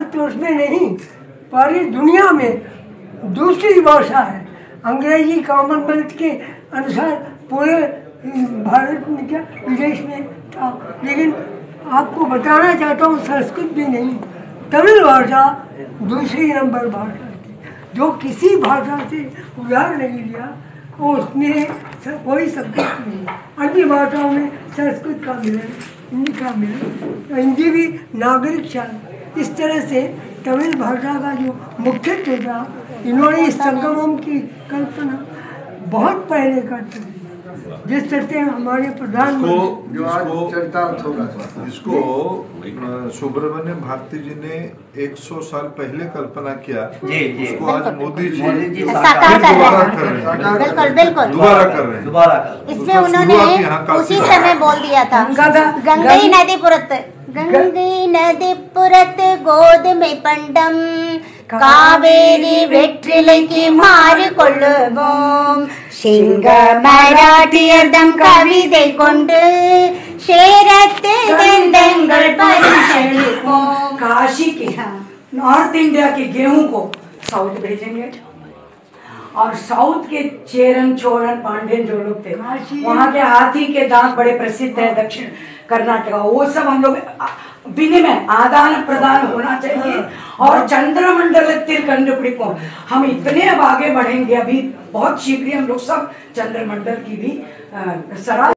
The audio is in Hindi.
भारतवर्ष में नहीं, पूरी दुनिया में दूसरी भाषा है। अंग्रेजी कॉमनवेल्थ के अनुसार पूरे भारत में क्या विदेश में था, लेकिन आपको बताना चाहता हूँ संस्कृत भी नहीं, तमिल भाषा दूसरी नंबर भाषा थी, जो किसी भाषा से उधार नहीं लिया, और उसमें कोई शब्द नहीं। अन्य भाषाओं में संस्कृत का मिलन, हिंदी का मिलन, हिंदी भी नागरिक शासन, इस तरह से तमिल भाषा का जो मुख्यत्व था, इन्होंने इस संगमम की कल्पना बहुत पहले कर दी। जिस तरह से हमारे प्रधानमंत्री जिसको सुब्रमण्य भारती जी ने 100 साल पहले कल्पना किया, उसको आज मोदी जी दोबारा कर रहे हैं। इसमें उन्होंने उसी समय बोल दिया था, गंगई नदी पुरत गोदमे पंडम कावेरी வெற்றிலைக்கு மாறு கொள்ளுவோம் சிங்க மராட்டியர்தம் கவிதை கொண்டு சேரத்து दंदंगल परिचलिपोम। काशी के नॉर्थ इंडिया के गेहूं को साउथ भेजेंगे, और साउथ के चेरन चोरन पांड्यन जो लोग थे, वहाँ के हाथी के दांत बड़े प्रसिद्ध है दक्षिण कर्नाटक, वो सब हम लोग विनिमय आदान प्रदान होना चाहिए। और चंद्रमंडलத்தில் கண்டுபிடிப்போம்। हम इतने अब आगे बढ़ेंगे, अभी बहुत शीघ्र हम लोग सब चंद्रमंडल की भी सराह